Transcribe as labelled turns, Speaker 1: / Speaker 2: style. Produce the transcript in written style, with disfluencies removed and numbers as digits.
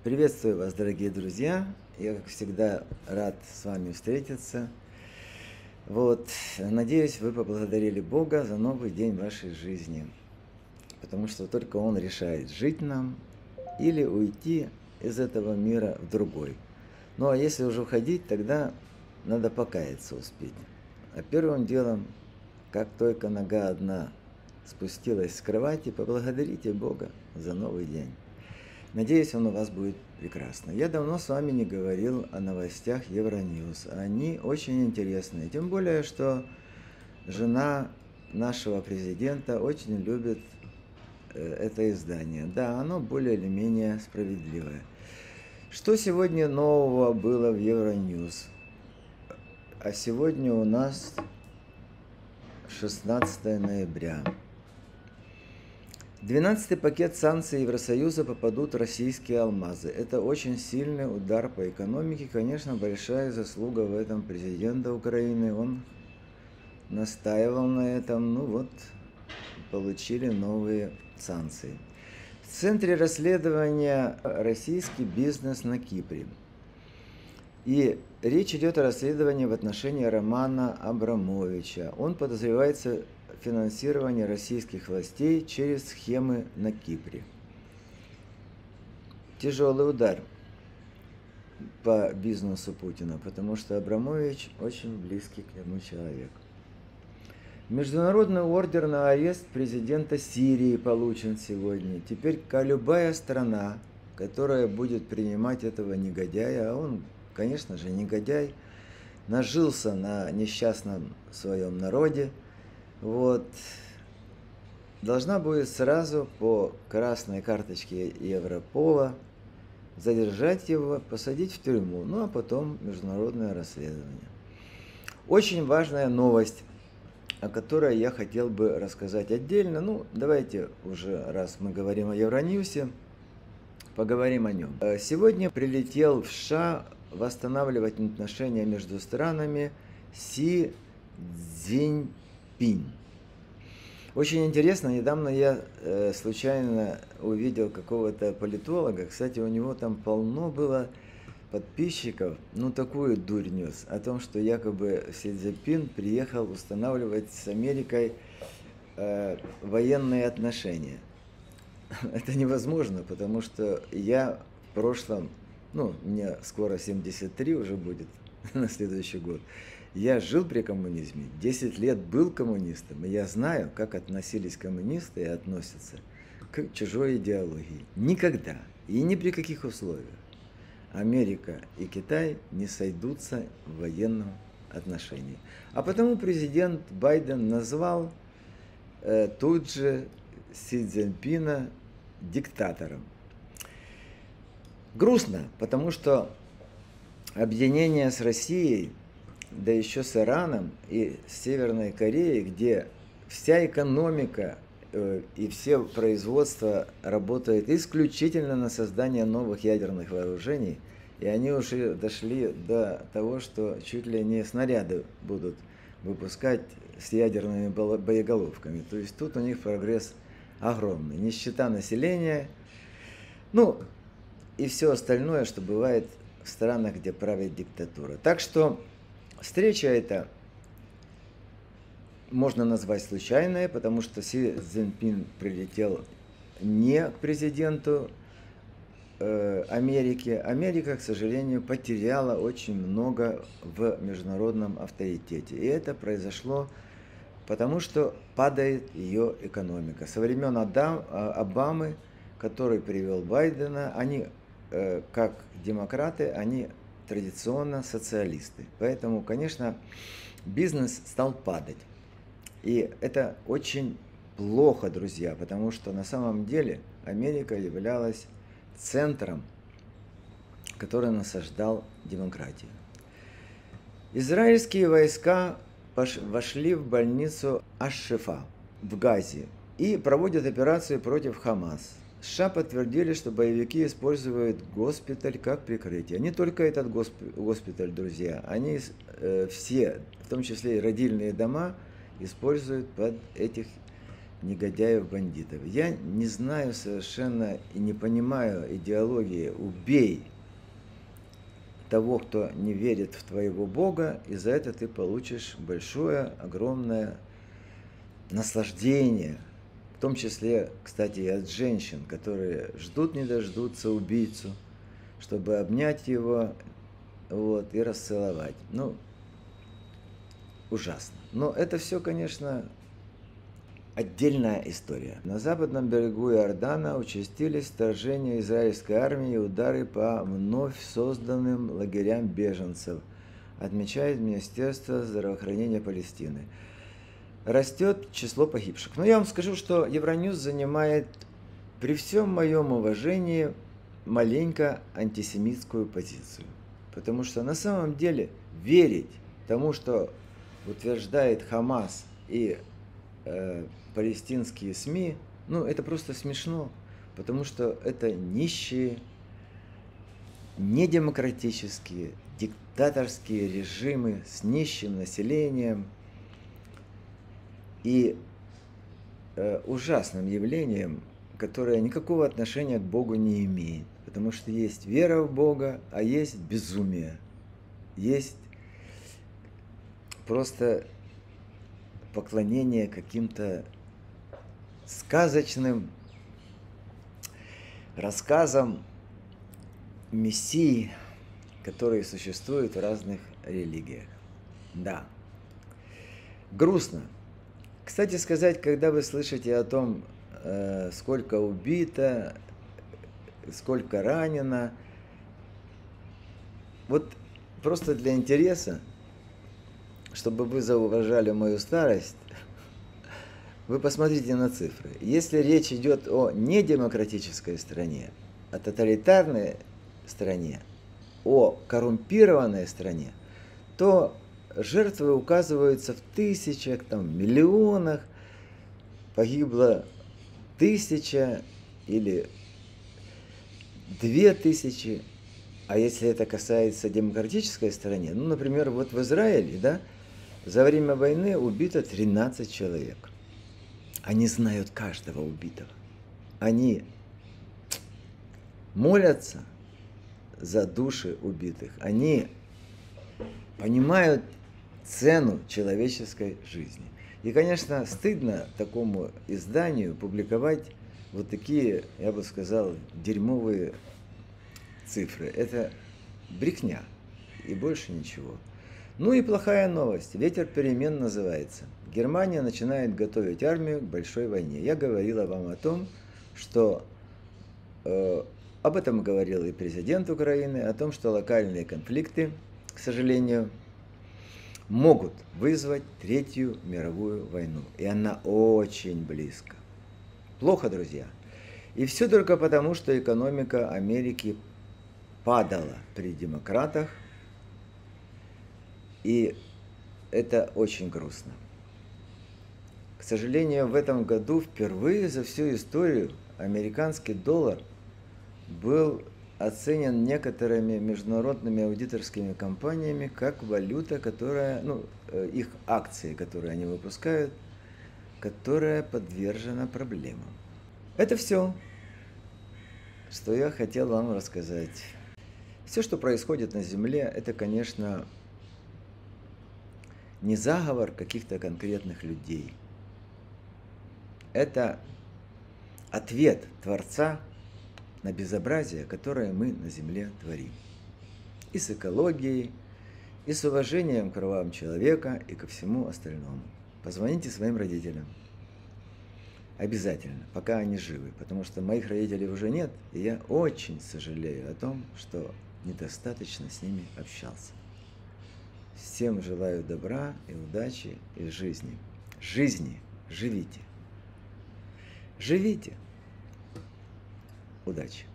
Speaker 1: Приветствую вас, дорогие друзья. Я, как всегда, рад с вами встретиться. Надеюсь, вы поблагодарили Бога за новый день вашей жизни, потому что только Он решает, жить нам или уйти из этого мира в другой. Ну а если уже уходить, тогда надо покаяться успеть. А первым делом, как только нога одна спустилась с кровати, поблагодарите Бога за новый день. Надеюсь, он у вас будет прекрасно. Я давно с вами не говорил о новостях Евроньюз. Они очень интересные. Тем более, что жена нашего президента очень любит это издание. Да, оно более или менее справедливое. Что сегодня нового было в Евроньюз? А сегодня у нас 16 ноября. 12-й пакет санкций Евросоюза попадут российские алмазы. Это очень сильный удар по экономике. Конечно, большая заслуга в этом президента Украины. Он настаивал на этом. Получили новые санкции. В центре расследования российский бизнес на Кипре. И речь идет о расследовании в отношении Романа Абрамовича. Он подозревается в финансировании российских властей через схемы на Кипре. Тяжелый удар по бизнесу Путина, потому что Абрамович очень близкий к нему человек. Международный ордер на арест президента Сирии получен сегодня. Теперь любая страна, которая будет принимать этого негодяя, а он, конечно же, негодяй, нажился на несчастном своем народе, должна будет сразу по красной карточке Европола задержать его, посадить в тюрьму, а потом международное расследование. Очень важная новость, о которой я хотел бы рассказать отдельно. Давайте уже, раз мы говорим о Евроньюсе, поговорим о нем. Сегодня прилетел в США восстанавливать отношения между странами Си Цзиньпинь. Очень интересно, недавно я случайно увидел какого-то политолога, кстати, у него там полно было подписчиков, такую дурь нес, о том, что якобы Си Цзиньпин приехал устанавливать с Америкой военные отношения. Это невозможно, потому что я в прошлом, мне скоро 73 уже будет на следующий год, я жил при коммунизме, 10 лет был коммунистом, и я знаю, как относились коммунисты и относятся к чужой идеологии. Никогда и ни при каких условиях Америка и Китай не сойдутся в военном отношении. А потому президент Байден назвал тут же Си Цзиньпина диктатором. Грустно, потому что объединение с Россией, да еще с Ираном и с Северной Кореей, где вся экономика и все производство работает исключительно на создание новых ядерных вооружений, и они уже дошли до того, что чуть ли не снаряды будут выпускать с ядерными боеголовками. То есть тут у них прогресс огромный. Нищета населения, и все остальное, что бывает в странах, где правит диктатура. Так что встреча эта можно назвать случайной, потому что Си Цзиньпин прилетел не к президенту Америки. Америка, к сожалению, потеряла очень много в международном авторитете. И это произошло потому, что падает ее экономика. Со времен Обамы, который привел Байдена, они, как демократы, они традиционно социалисты. Поэтому, конечно, бизнес стал падать. И это очень плохо, друзья, потому что на самом деле Америка являлась центром, который насаждал демократию. Израильские войска вошли в больницу Аш-Шифа в Газе и проводят операцию против Хамас. США подтвердили, что боевики используют госпиталь как прикрытие. Не только этот госпиталь, друзья, они все, в том числе и родильные дома, используют под этих негодяев, бандитов. Я не знаю совершенно и не понимаю идеологии «убей того, кто не верит в твоего Бога, и за это ты получишь большое, огромное наслаждение». В том числе, кстати, и от женщин, которые ждут не дождутся убийцу, чтобы обнять его вот, и расцеловать. Ну, ужасно. Но это все, конечно, отдельная история. На западном берегу Иордана участились вторжения израильской армии и удары по вновь созданным лагерям беженцев, отмечает Министерство здравоохранения Палестины. Растет число погибших. Но я вам скажу, что Евроньюз занимает, при всем моем уважении, маленько антисемитскую позицию. Потому что на самом деле верить тому, что утверждает Хамас и палестинские СМИ, ну это просто смешно, потому что это нищие, недемократические, диктаторские режимы с нищим населением и ужасным явлением, которое никакого отношения к Богу не имеет. Потому что есть вера в Бога, а есть безумие. Есть просто поклонение каким-то сказочным рассказам Мессии, которые существуют в разных религиях. Да. Грустно. Кстати сказать, когда вы слышите о том, сколько убито, сколько ранено, вот просто для интереса, чтобы вы зауважали мою старость, вы посмотрите на цифры. Если речь идет о недемократической стране, о тоталитарной стране, о коррумпированной стране, то жертвы указываются в тысячах, там, миллионах, погибло 1000 или 2000. А если это касается демократической страны, ну, например, вот в Израиле, да, за время войны убито 13 человек. Они знают каждого убитого. Они молятся за души убитых. Они понимают цену человеческой жизни. И, конечно, стыдно такому изданию публиковать вот такие, я бы сказал, дерьмовые цифры. Это брехня и больше ничего. Ну и плохая новость. Ветер перемен называется. Германия начинает готовить армию к большой войне. Я говорила вам о том, что об этом говорил и президент Украины, о том, что локальные конфликты, к сожалению, могут вызвать Третью мировую войну. И она очень близко. Плохо, друзья. И все только потому, что экономика Америки падала при демократах. И это очень грустно. К сожалению, в этом году впервые за всю историю американский доллар был оценен некоторыми международными аудиторскими компаниями как валюта, которая, ну, их акции, которые они выпускают, которая подвержена проблемам. Это все, что я хотел вам рассказать. Все, что происходит на Земле, это, конечно, не заговор каких-то конкретных людей. Это ответ Творца на безобразие, которое мы на Земле творим. И с экологией, и с уважением к правам человека, и ко всему остальному. Позвоните своим родителям. Обязательно, пока они живы. Потому что моих родителей уже нет, и я очень сожалею о том, что недостаточно с ними общался. Всем желаю добра и удачи и жизни. Жизни живите. Живите. Удачи.